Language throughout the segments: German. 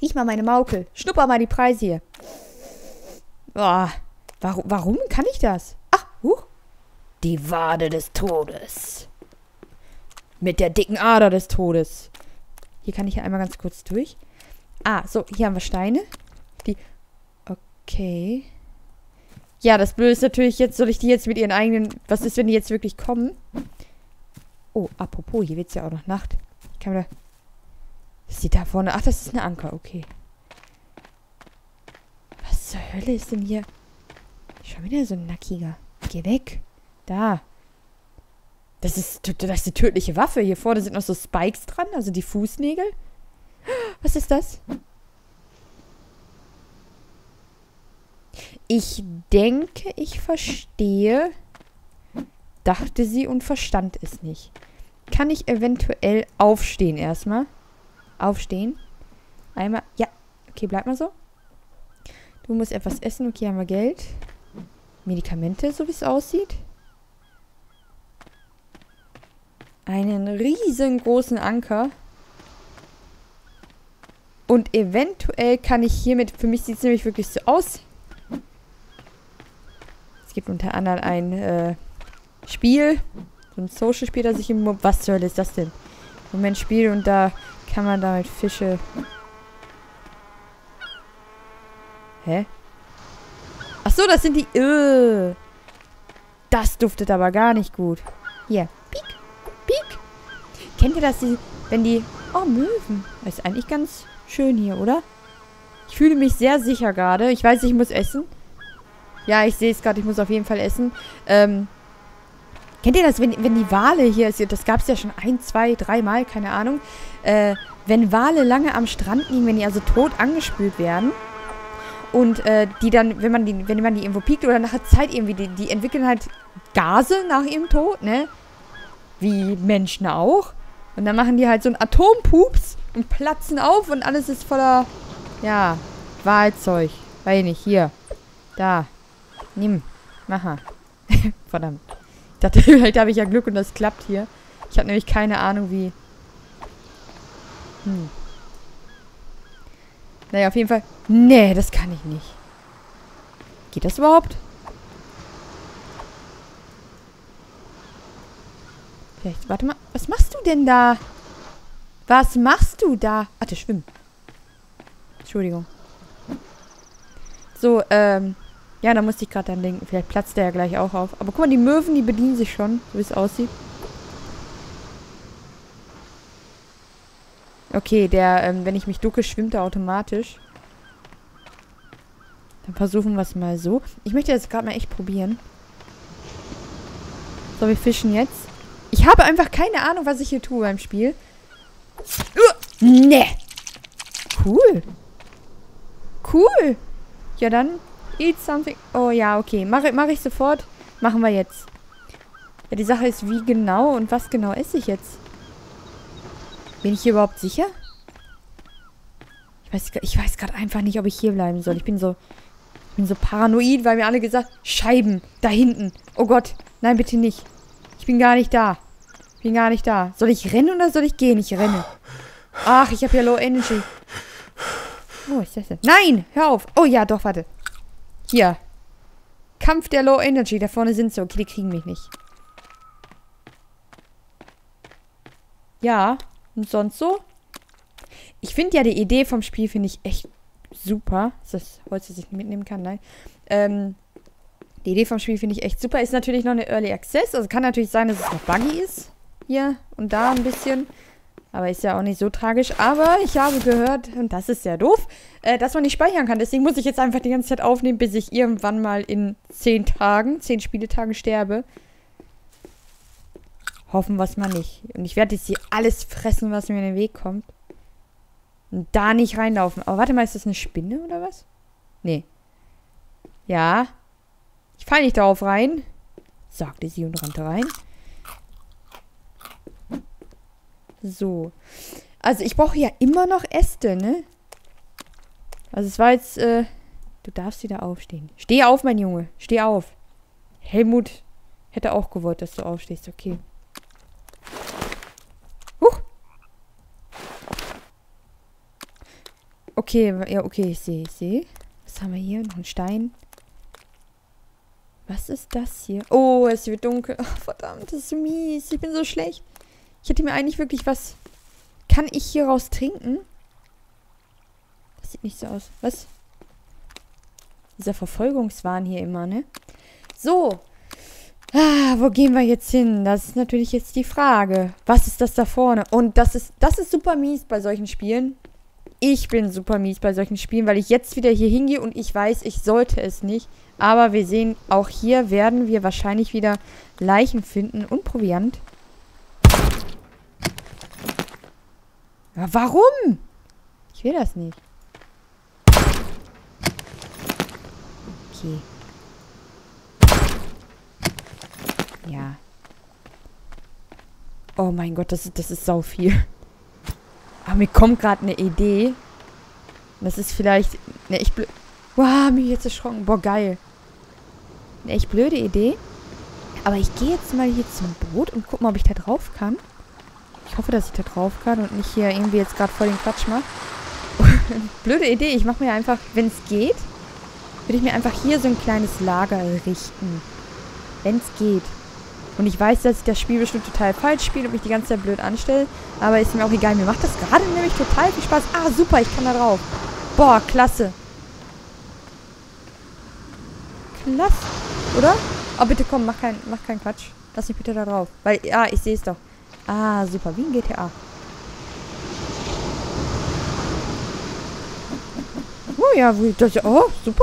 Riech mal meine Maukel. Schnupper mal die Preise hier. Boah. Warum kann ich das? Ach, Die Wade des Todes. Mit der dicken Ader des Todes. Hier kann ich ja einmal ganz kurz durch. Ah, so, hier haben wir Steine. Okay. Ja, das Blöde ist natürlich jetzt, soll ich die jetzt mit ihren eigenen... Was ist, wenn die jetzt wirklich kommen? Oh, apropos, hier wird es ja auch noch Nacht. Ich kann mir da... Was steht da vorne? Ach, das ist eine Anker, okay. Was zur Hölle ist denn hier? Schon wieder so ein Nackiger. Geh weg. Da. Das ist die tödliche Waffe. Hier vorne sind noch so Spikes dran, also die Fußnägel. Was ist das? Ich denke, ich verstehe, dachte sie und verstand es nicht. Kann ich eventuell aufstehen erstmal? Aufstehen. Einmal. Ja. Okay, bleib mal so. Du musst etwas essen. Okay, haben wir Geld. Medikamente, so wie es aussieht. Einen riesengroßen Anker. Und eventuell kann ich hiermit, für mich sieht es nämlich wirklich so aus. Es gibt unter anderem ein Spiel, so ein Social-Spiel, das ich im... Was zur Hölle ist das denn? Moment, Spiel und da kann man damit Fische... Hä? Ach so, das sind die... Das duftet aber gar nicht gut. Hier. Piek. Piek. Kennt ihr das, wenn die... Oh, Möwen. Das ist eigentlich ganz schön hier, oder? Ich fühle mich sehr sicher gerade. Ich weiß, ich muss essen. Ja, ich sehe es gerade. Ich muss auf jeden Fall essen. Kennt ihr das, wenn die Wale hier... Das gab es ja schon 1, 2, 3 Mal, keine Ahnung. Wenn Wale lange am Strand liegen, wenn die also tot angespült werden... Und die dann, wenn man die irgendwo piekt oder nach der Zeit irgendwie, die entwickeln halt Gase nach ihrem Tod, ne? Wie Menschen auch. Und dann machen die halt so einen Atompups und platzen auf und alles ist voller, ja, Wahlzeug. Weiß ich nicht, hier. Da. Nimm. Mach mal. Verdammt. Ich dachte, vielleicht habe ich ja Glück und das klappt hier. Ich habe nämlich keine Ahnung, wie... Naja, auf jeden Fall... Nee, das kann ich nicht. Geht das überhaupt? Vielleicht, warte mal. Was machst du denn da? Was machst du da? Ach, das Schwimmen. Entschuldigung. So, ja, da musste ich gerade dran denken. Vielleicht platzt der ja gleich auch auf. Aber guck mal, die Möwen, die bedienen sich schon, so wie es aussieht. Okay, wenn ich mich ducke, schwimmt er automatisch. Dann versuchen wir es mal so. Ich möchte das gerade mal echt probieren. So, wir fischen jetzt. Ich habe einfach keine Ahnung, was ich hier tue beim Spiel. Ne. Cool. Cool. Ja, dann eat something. Oh ja, okay. Mach ich sofort. Machen wir jetzt. Ja, die Sache ist, wie genau und was genau esse ich jetzt? Bin ich hier überhaupt sicher? Ich weiß gerade einfach nicht, ob ich hier bleiben soll. Ich bin so paranoid, weil mir alle gesagt, Scheiben, da hinten. Oh Gott, nein, bitte nicht. Ich bin gar nicht da. Ich bin gar nicht da. Soll ich rennen oder soll ich gehen? Ich renne. Ach, ich habe ja Low Energy. Oh, ist das denn? Nein, hör auf. Oh ja, doch, warte. Hier. Kampf der Low Energy. Da vorne sind sie. Okay, die kriegen mich nicht. Ja, und sonst so? Ich finde ja die Idee vom Spiel, finde ich echt super. Ist das Holz, das ich mitnehmen kann? Nein. Die Idee vom Spiel finde ich echt super. Ist natürlich noch eine Early Access. Also kann natürlich sein, dass es noch buggy ist. Hier und da ein bisschen. Aber ist ja auch nicht so tragisch. Aber ich habe gehört, und das ist ja doof, dass man nicht speichern kann. Deswegen muss ich jetzt einfach die ganze Zeit aufnehmen, bis ich irgendwann mal in 10 Spieletagen sterbe. Hoffen wir es mal nicht. Und ich werde jetzt hier alles fressen, was mir in den Weg kommt. Und da nicht reinlaufen. Aber warte mal, ist das eine Spinne oder was? Nee. Ja. Ich falle nicht darauf rein, sagte sie und rannte rein. So. Also ich brauche ja immer noch Äste, ne? Also es war jetzt, du darfst wieder aufstehen. Steh auf, mein Junge. Steh auf. Helmut hätte auch gewollt, dass du aufstehst. Okay. Huch. Okay, ja, okay, ich sehe, ich sehe. Was haben wir hier? Noch ein Stein. Was ist das hier? Oh, es wird dunkel. Oh, verdammt, das ist so mies. Ich bin so schlecht. Ich hätte mir eigentlich wirklich was... Kann ich hier raus trinken? Das sieht nicht so aus. Was? Dieser Verfolgungswahn hier immer, ne? So. Wo gehen wir jetzt hin? Das ist natürlich jetzt die Frage. Was ist das da vorne? Und das ist super mies bei solchen Spielen. Ich bin super mies bei solchen Spielen, weil ich jetzt wieder hier hingehe und ich weiß, ich sollte es nicht. Aber wir sehen, auch hier werden wir wahrscheinlich wieder Leichen finden und Proviant. Ja, warum? Ich will das nicht. Okay. Ja. Oh mein Gott, das ist sau viel. Aber mir kommt gerade eine Idee. Das ist vielleicht eine echt blöde... Wow, mich jetzt erschrocken. Boah, geil. Eine echt blöde Idee. Aber ich gehe jetzt mal hier zum Boot und guck mal, ob ich da drauf kann. Ich hoffe, dass ich da drauf kann und nicht hier irgendwie jetzt gerade voll den Quatsch mache. Blöde Idee. Ich mache mir einfach, wenn es geht, würde ich mir einfach hier so ein kleines Lager richten. Wenn es geht. Und ich weiß, dass ich das Spiel bestimmt total falsch spiele und mich die ganze Zeit blöd anstelle. Aber ist mir auch egal. Mir macht das gerade nämlich total viel Spaß. Ah, super, ich kann da drauf. Boah, klasse. Klasse. Oder? Oh, bitte komm, mach keinen Quatsch. Lass mich bitte da drauf. Weil, ja, ich sehe es doch. Ah, super. Wie ein GTA. Oh ja, oh, super.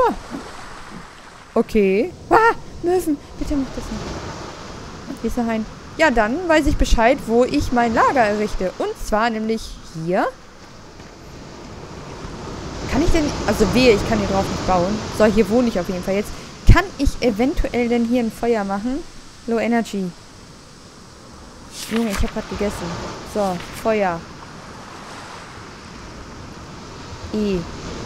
Okay. Ah, Möwen. Bitte mach das nicht. Hier ist noch ein... Ja, dann weiß ich Bescheid, wo ich mein Lager errichte. Und zwar nämlich hier. Kann ich denn... Also wehe, ich kann hier drauf nicht bauen. So, hier wohne ich auf jeden Fall jetzt. Kann ich eventuell denn hier ein Feuer machen? Low Energy. Junge, ich habe gerade gegessen. So, Feuer. E.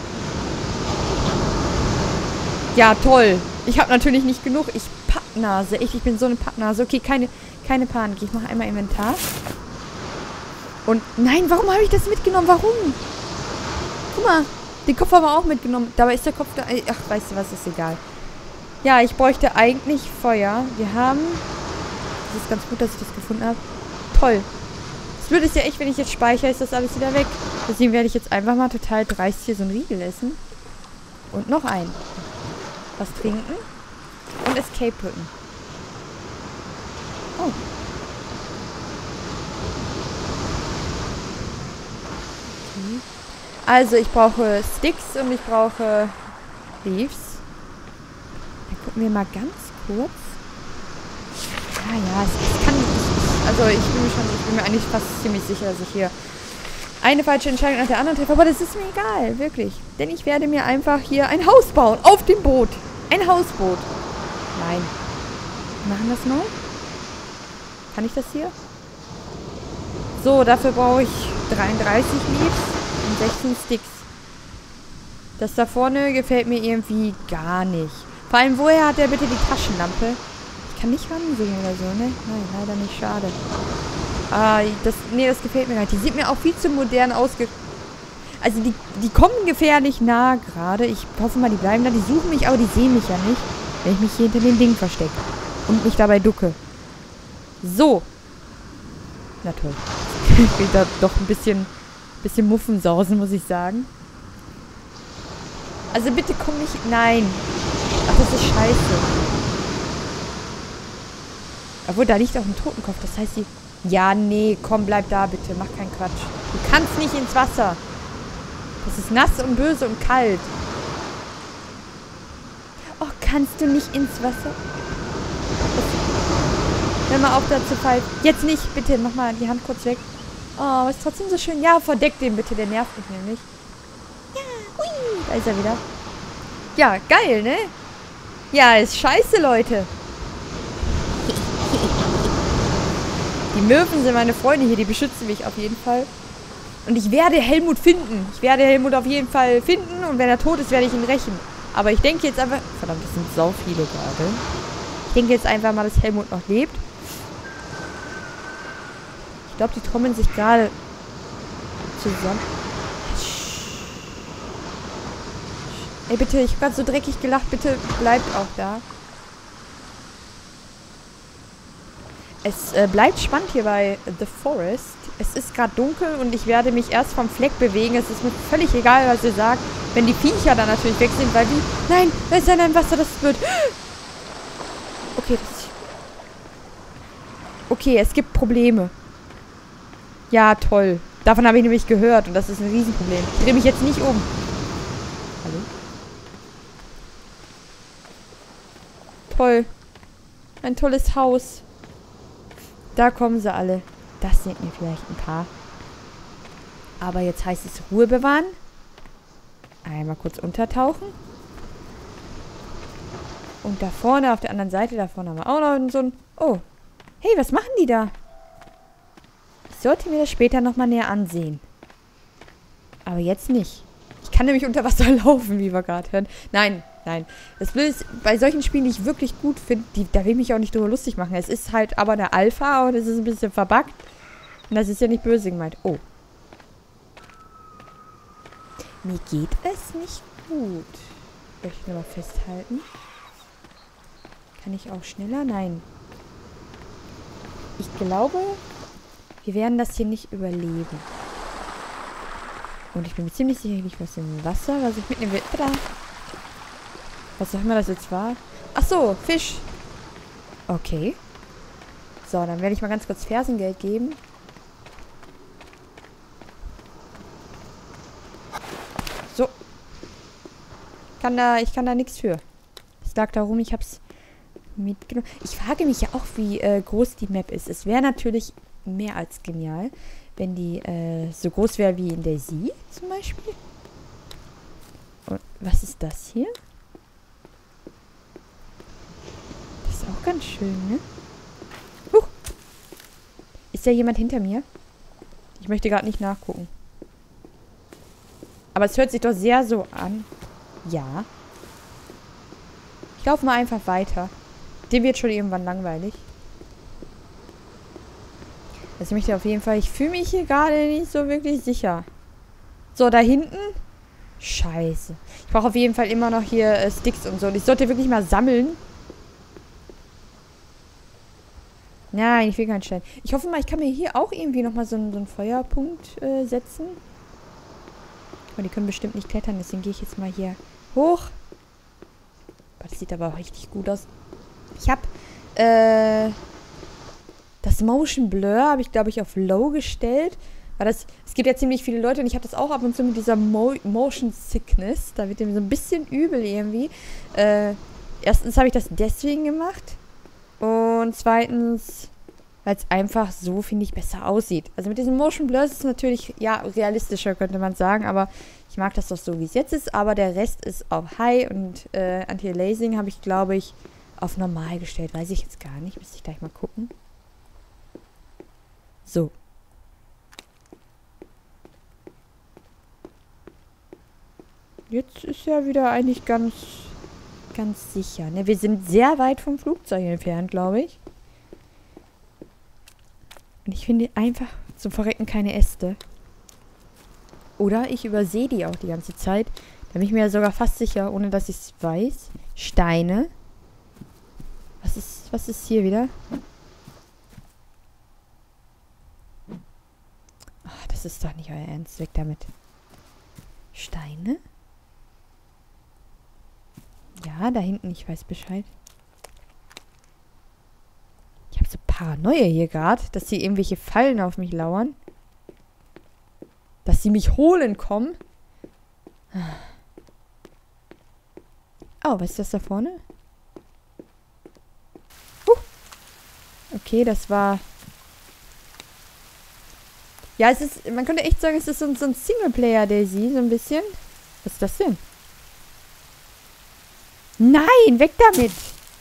Ja, toll. Ich habe natürlich nicht genug. Ich Pappnase. Ich bin so eine Pappnase. Okay, keine Panik. Ich mache einmal Inventar. Und nein, warum habe ich das mitgenommen? Warum? Guck mal, den Kopf haben wir auch mitgenommen. Dabei ist der Kopf da... Ach, weißt du was, ist egal. Ja, ich bräuchte eigentlich Feuer. Wir haben... Das ist ganz gut, dass ich das gefunden habe. Toll. Das Blöde ist ja echt, wenn ich jetzt speichere, ist das alles wieder weg. Deswegen werde ich jetzt einfach mal total dreist hier so einen Riegel essen. Und noch einen. Was trinken. Und Escape drücken. Oh. Okay. Also, ich brauche Sticks und ich brauche Leaves. Dann gucken wir mal ganz kurz. Ja, es kann nicht. Also, ich bin mir eigentlich fast ziemlich sicher, dass ich hier eine falsche Entscheidung nach der anderen treffe. Aber das ist mir egal, wirklich. Denn ich werde mir einfach hier ein Haus bauen. Auf dem Boot. Ein Hausboot. Nein. Wir machen das mal. Kann ich das hier? So, dafür brauche ich 33 Leaves und 16 Sticks. Das da vorne gefällt mir irgendwie gar nicht. Vor allem, woher hat der bitte die Taschenlampe? Ich kann nicht ranzoomen oder so, ne? Nein, leider nicht. Schade. Das gefällt mir gar nicht. Die sieht mir auch viel zu modern aus. Also, die kommen gefährlich nah gerade. Ich hoffe mal, die bleiben da. Die suchen mich, aber die sehen mich ja nicht, wenn ich mich hier hinter den Ding verstecke. Und mich dabei ducke. So. Na toll. Ich will da doch ein bisschen Muffensausen, muss ich sagen. Also, bitte komm nicht... Nein. Ach, das ist scheiße. Obwohl, da liegt auch ein Totenkopf. Das heißt, die... Ja, nee, komm, bleib da, bitte. Mach keinen Quatsch. Du kannst nicht ins Wasser. Das ist nass und böse und kalt. Oh, kannst du nicht ins Wasser? Hör mal auf, da zu fallen. Jetzt nicht, bitte. Mach mal die Hand kurz weg. Oh, ist trotzdem so schön. Ja, verdeck den bitte. Der nervt mich nämlich. Ja, hui. Da ist er wieder. Ja, geil, ne? Ja, ist scheiße, Leute. Die Möwen sind meine Freunde hier, die beschützen mich auf jeden Fall. Und ich werde Helmut finden. Ich werde Helmut auf jeden Fall finden und wenn er tot ist, werde ich ihn rächen. Aber ich denke jetzt einfach... Verdammt, das sind sau viele gerade. Ich denke jetzt einfach mal, dass Helmut noch lebt. Ich glaube, die trommeln sich gerade zusammen. Ey, bitte, ich habe gerade so dreckig gelacht. Bitte bleibt auch da. Es bleibt spannend hier bei The Forest. Es ist gerade dunkel und ich werde mich erst vom Fleck bewegen. Es ist mir völlig egal, was ihr sagt. Wenn die Viecher dann natürlich weg sind, weil die... Nein, da ist ein Wasser, das wird... Okay, okay, es gibt Probleme. Ja, toll. Davon habe ich nämlich gehört und das ist ein Riesenproblem. Ich drehe mich jetzt nicht um. Hallo? Toll. Ein tolles Haus. Da kommen sie alle. Das sind mir vielleicht ein paar. Aber jetzt heißt es Ruhe bewahren. Einmal kurz untertauchen. Und da vorne, auf der anderen Seite, da vorne haben wir auch noch so ein... Oh. Hey, was machen die da? Ich sollte mir das später nochmal näher ansehen. Aber jetzt nicht. Ich kann nämlich unter Wasser laufen, wie wir gerade hören. Nein, nein. Das will es bei solchen Spielen, die ich wirklich gut finde, da will ich mich auch nicht drüber lustig machen. Es ist halt aber eine Alpha und es ist ein bisschen verbuggt. Und das ist ja nicht böse gemeint. Oh. Mir geht es nicht gut. Möchte ich nochmal festhalten. Kann ich auch schneller? Nein. Ich glaube, wir werden das hier nicht überleben. Und ich bin mir ziemlich sicher, ich was im Wasser, was ich mitnehmen will. Tada! Was auch immer das jetzt war. Ach so, Fisch. Okay. So, dann werde ich mal ganz kurz Fersengeld geben. So. Ich kann da nichts für. Es lag darum, ich hab's mitgenommen. Ich frage mich ja auch, wie groß die Map ist. Es wäre natürlich mehr als genial, wenn die so groß wäre wie in DayZ zum Beispiel. Und was ist das hier? Das ist auch ganz schön, ne? Ist da jemand hinter mir? Ich möchte gerade nicht nachgucken. Aber es hört sich doch sehr so an. Ja. Ich laufe mal einfach weiter. Dem wird schon irgendwann langweilig. Also ich möchte auf jeden Fall... Ich fühle mich hier gerade nicht so wirklich sicher. So, da hinten. Scheiße. Ich brauche auf jeden Fall immer noch hier Sticks und so. Und ich sollte wirklich mal sammeln. Nein, ich will keinen Stein. Ich hoffe mal, ich kann mir hier auch irgendwie nochmal so einen Feuerpunkt setzen. Aber die können bestimmt nicht klettern. Deswegen gehe ich jetzt mal hier hoch. Das sieht aber auch richtig gut aus. Ich habe das Motion Blur habe ich, glaube ich, auf Low gestellt. Weil es gibt ja ziemlich viele Leute und ich habe das auch ab und zu mit dieser Motion Sickness. Da wird mir so ein bisschen übel irgendwie. Erstens habe ich das deswegen gemacht. Und zweitens, weil es einfach so, finde ich, besser aussieht. Also mit diesem Motion Blur ist es natürlich, ja, realistischer, könnte man sagen. Aber ich mag das doch so, wie es jetzt ist. Aber der Rest ist auf High und Anti-Aliasing habe ich, glaube ich, auf Normal gestellt. Weiß ich jetzt gar nicht. Müsste ich gleich mal gucken. So. Jetzt ist ja wieder eigentlich ganz sicher. Ne? Wir sind sehr weit vom Flugzeug entfernt, glaube ich. Und ich finde einfach zum Verrecken keine Äste. Oder ich übersehe die auch die ganze Zeit. Da bin ich mir ja sogar fast sicher, ohne dass ich es weiß. Steine. Was ist hier wieder? Ach, das ist doch nicht euer Ernst. Weg damit. Steine? Ja, da hinten, ich weiß Bescheid. Ich habe so Paranoia hier gerade, dass hier irgendwelche Fallen auf mich lauern. Dass sie mich holen kommen. Oh, was ist das da vorne? Okay, das war... Ja, es ist... Man könnte echt sagen, es ist so ein Singleplayer-DayZ, so ein bisschen. Was ist das denn? Nein, weg damit!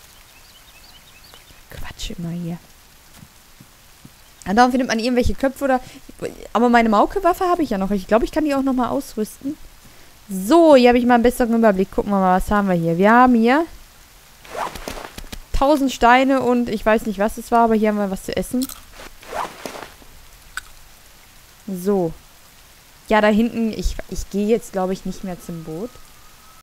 Quatsch immer hier. Andauernd findet man irgendwelche Köpfe oder... Aber meine Maukewaffe habe ich ja noch. Ich glaube, ich kann die auch nochmal ausrüsten. So, hier habe ich mal einen besseren Überblick. Gucken wir mal, was haben wir hier. Wir haben hier 1000 Steine und ich weiß nicht, was es war, aber hier haben wir was zu essen. So. Ja, da hinten, ich gehe jetzt, glaube ich, nicht mehr zum Boot.